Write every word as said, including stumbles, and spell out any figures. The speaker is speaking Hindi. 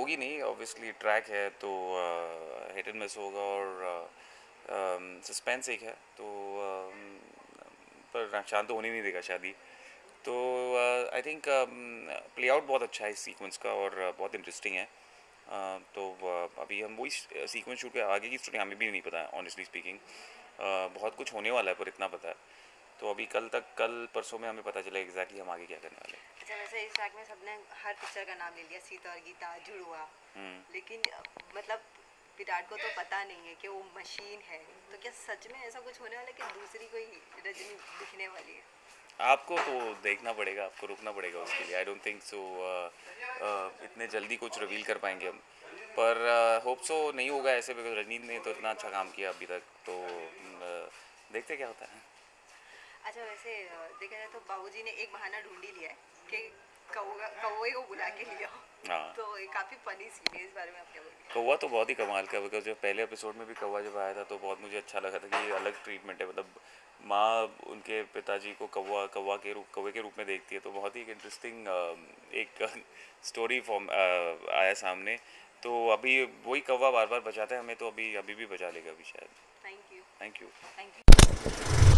होगी नहीं, ऑब्वियसली ट्रैक है तो हिट एंड मिस होगा और सस्पेंस एक है तो uh, पर शांत तो होने नहीं देगा शादी। तो आई थिंक प्ले आउट बहुत अच्छा है इस सीक्वेंस का और uh, बहुत इंटरेस्टिंग है। uh, तो uh, अभी हम वही सीक्वेंस शूट के आगे की स्टोरी हमें भी नहीं पता है ऑनेस्टली स्पीकिंग। uh, बहुत कुछ होने वाला है पर इतना पता है, तो अभी कल तक कल परसों में हमें पता चला एग्जैक्टली हम आगे क्या करने वाले हैं। अच्छा, वैसे इस ट्रैक में सबने हर पिक्चर का नाम ले लिया, सीता और गीता, जुड़वा, लेकिन मतलब विराट को तो पता नहीं है कि वो मशीन है, तो क्या सच में ऐसा कुछ होने वाला है कि दूसरी कोई रजनी दिखने वाली है? आपको तो देखना पड़ेगा, आपको रुकना पड़ेगा उसके लिए। आई डोंट थिंक सो इतने जल्दी कुछ रिवील कर पाएंगे हम, पर होप uh, सो नहीं होगा ऐसे, बिकॉज रजनी ने तो इतना अच्छा काम किया अभी तक, तो uh, देखते क्या होता है। अच्छा, वैसे देखा जाए तो बाबूजी ने एक बहाना ढूंढ ही लिया है कि कौवा कौवे को बुला के लिया, हाँ, तो काफ़ी फनी सीन है, इस बारे में आप क्या बोलेंगे? कौवा तो बहुत ही कमाल का, बिकॉज जब पहले एपिसोड में भी कौवा जब आया था तो बहुत मुझे अच्छा लगा था कि ये अलग ट्रीटमेंट है। मतलब माँ उनके पिताजी को कौवा कौवा के रूप कौवे के रूप में देखती है, तो बहुत ही एक इंटरेस्टिंग एक स्टोरी फॉर्म आया सामने। तो अभी वही कौवा बार बार बचाता है हमें, तो अभी अभी भी बचा लेगा अभी शायद। Thank you. Thank you. Thank you.